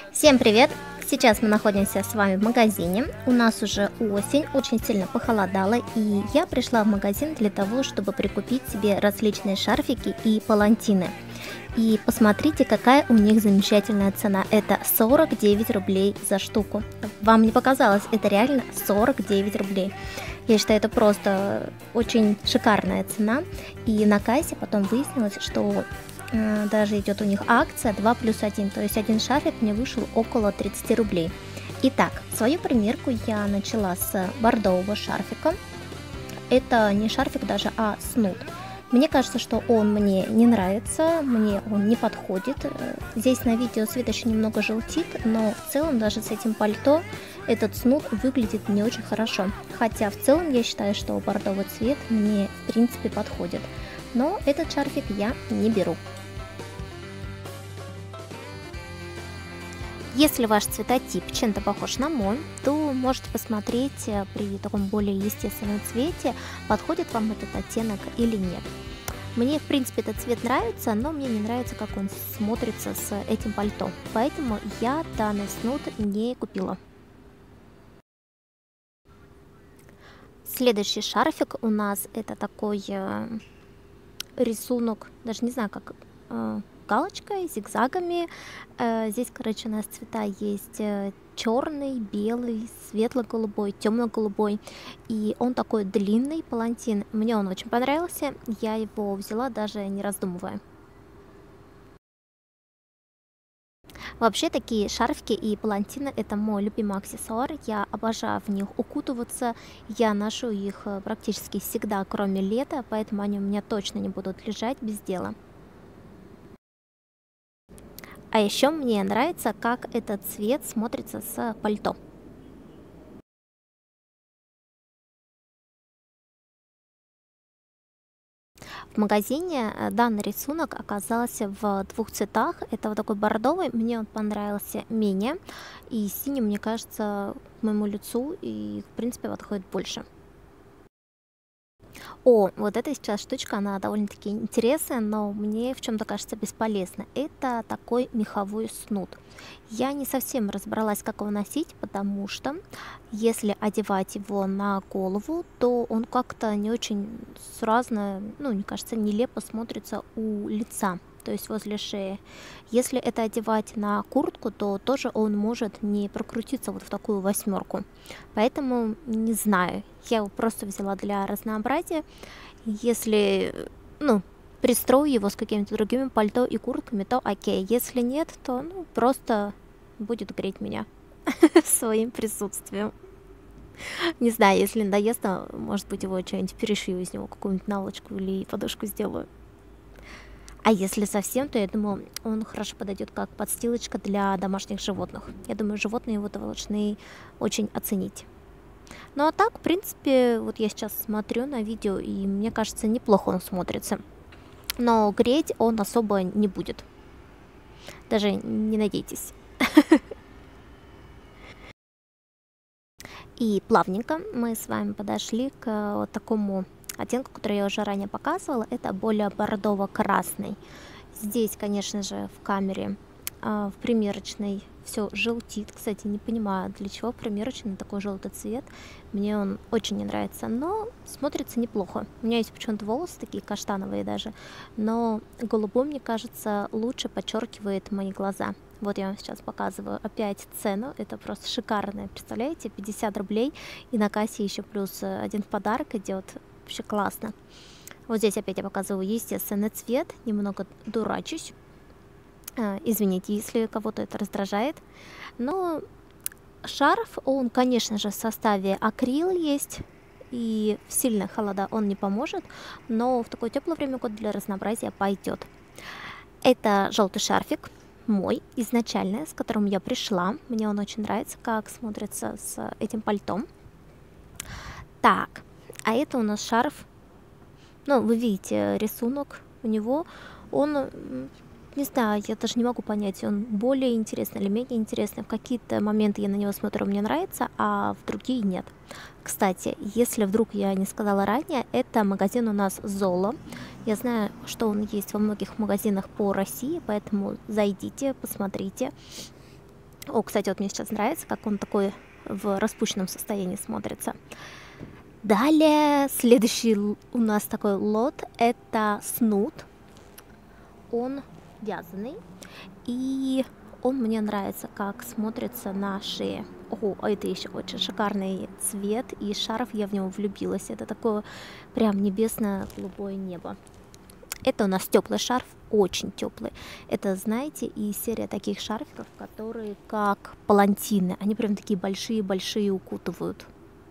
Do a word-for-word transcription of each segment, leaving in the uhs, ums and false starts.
Всем привет! Сейчас мы находимся с вами в магазине. У нас уже осень, очень сильно похолодало, и я пришла в магазин для того, чтобы прикупить себе различные шарфики и палантины. И посмотрите, какая у них замечательная цена. Это сорок девять рублей за штуку. Вам не показалось? Это реально сорок девять рублей. Я считаю, это просто очень шикарная цена. И на кассе потом выяснилось, что э, даже идет у них акция два плюс один. То есть один шарфик мне вышел около тридцати рублей. Итак, свою примерку я начала с бордового шарфика. Это не шарфик даже, а снуд. Мне кажется, что он мне не нравится, мне он не подходит. Здесь на видео цвет еще немного желтит, но в целом даже с этим пальто этот снуд выглядит не очень хорошо. Хотя в целом я считаю, что бордовый цвет мне в принципе подходит. Но этот шарфик я не беру. Если ваш цветотип чем-то похож на мой, то можете посмотреть при таком более естественном цвете, подходит вам этот оттенок или нет. Мне, в принципе, этот цвет нравится, но мне не нравится, как он смотрится с этим пальто. Поэтому я данный снуд не купила. Следующий шарфик у нас это такой э, рисунок, даже не знаю, как... Э, галочкой, зигзагами. Здесь, короче, у нас цвета есть черный, белый, светло-голубой, темно-голубой. И он такой длинный палантин. Мне он очень понравился. Я его взяла, даже не раздумывая. Вообще, такие шарфики и палантины — это мой любимый аксессуар. Я обожаю в них укутываться. Я ношу их практически всегда, кроме лета, поэтому они у меня точно не будут лежать без дела. А еще мне нравится, как этот цвет смотрится с пальто. В магазине данный рисунок оказался в двух цветах. Это вот такой бордовый, мне он понравился менее. И синий, мне кажется, к моему лицу и, в принципе, подходит больше. О, вот эта сейчас штучка, она довольно-таки интересная, но мне в чем-то кажется бесполезна. Это такой меховой снуд. Я не совсем разобралась, как его носить, потому что если одевать его на голову, то он как-то не очень сразу, ну, мне кажется, нелепо смотрится у лица, то есть возле шеи. Если это одевать на куртку, то тоже он может не прокрутиться вот в такую восьмерку. Поэтому не знаю, я его просто взяла для разнообразия. Если, ну, пристрою его с какими-то другими пальто и куртками, то окей. Если нет, то ну, просто будет греть меня своим присутствием. Не знаю, если надоест, может быть, его что-нибудь перешью из него, какую-нибудь наволочку или подушку сделаю. А если совсем, то я думаю, он хорошо подойдет как подстилочка для домашних животных. Я думаю, животные его должны очень оценить. Ну а так, в принципе, вот я сейчас смотрю на видео, и мне кажется, неплохо он смотрится. Но греть он особо не будет. Даже не надейтесь. И плавненько мы с вами подошли к вот такому оттенку, который я уже ранее показывала. Это более бордово-красный. Здесь, конечно же, в камере, в примерочной все желтит. Кстати, не понимаю, для чего примерочный такой желтый цвет. Мне он очень не нравится, но смотрится неплохо. У меня есть почему-то волосы такие каштановые даже, но голубой, мне кажется, лучше подчеркивает мои глаза. Вот я вам сейчас показываю опять цену. Это просто шикарная, представляете? пятьдесят рублей. И на кассе еще плюс один в подарок идет. Вообще классно. Вот здесь опять я показываю естественный цвет. Немного дурачусь. Извините, если кого-то это раздражает. Но шарф, он, конечно же, в составе акрил есть. И в сильных холода он не поможет. Но в такое теплое время года для разнообразия пойдет. Это желтый шарфик. Мой изначально, с которым я пришла. Мне он очень нравится, как смотрится с этим пальтом. Так, а это у нас шарф. Ну, вы видите рисунок у него. Он, не знаю, я даже не могу понять, он более интересный или менее интересный. В какие-то моменты я на него смотрю, мне нравится, а в другие нет. Кстати, если вдруг я не сказала ранее, это магазин у нас Золо. Я знаю, что он есть во многих магазинах по России, поэтому зайдите, посмотрите. О, кстати, вот мне сейчас нравится, как он такой в распущенном состоянии смотрится. Далее, следующий у нас такой лот, это снуд. Он вязаный, и он мне нравится, как смотрится на шее. О, это еще очень шикарный цвет, и шарф, я в него влюбилась. Это такое прям небесно-голубое небо. Это у нас теплый шарф, очень теплый. Это, знаете, и серия таких шарфиков, которые как палантины. Они прям такие большие-большие укутывают.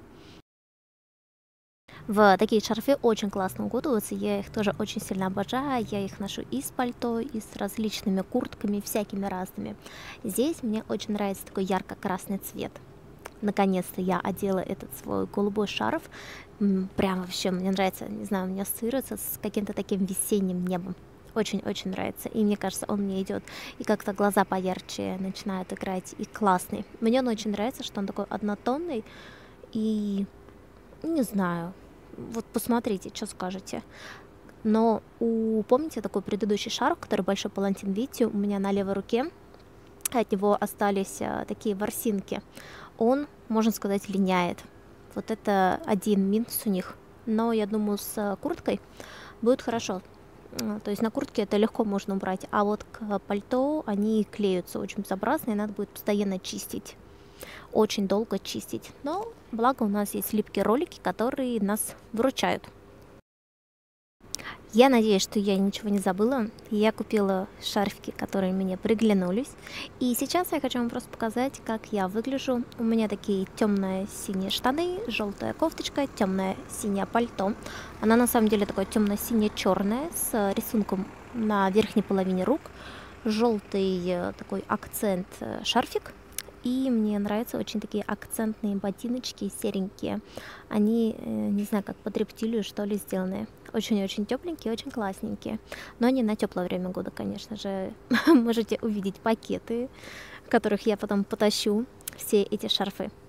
В такие шарфы очень классно укутываются, я их тоже очень сильно обожаю, я их ношу и с пальто, и с различными куртками, всякими разными. Здесь мне очень нравится такой ярко-красный цвет. Наконец-то я одела этот свой голубой шарф, прям вообще мне нравится, не знаю, у меня ассоциируется с каким-то таким весенним небом. Очень-очень нравится, и мне кажется, он мне идет, и как-то глаза поярче начинают играть, и классный. Мне он очень нравится, что он такой однотонный, и не знаю. Вот посмотрите, что скажете. Но у, помните такой предыдущий шарф, который большой палантин, видите, у меня на левой руке, от него остались а, такие ворсинки. Он, можно сказать, линяет. Вот это один минус у них. Но я думаю, с а, курткой будет хорошо. То есть на куртке это легко можно убрать. А вот к пальто они клеются очень безобразно, и надо будет постоянно чистить. Очень долго чистить. Но благо у нас есть липкие ролики, которые нас выручают. Я надеюсь, что я ничего не забыла. Я купила шарфики, которые мне приглянулись. И сейчас я хочу вам просто показать, как я выгляжу. У меня такие темные синие штаны, желтая кофточка, темное синее пальто. Она на самом деле такое темно-сине-черное с рисунком на верхней половине рук. Желтый такой акцент шарфик. И мне нравятся очень такие акцентные ботиночки, серенькие. Они, не знаю, как под рептилию, что ли, сделаны. Очень-очень тепленькие, очень классненькие. Но не на теплое время года, конечно же. Можете увидеть пакеты, в которых я потом потащу все эти шарфы.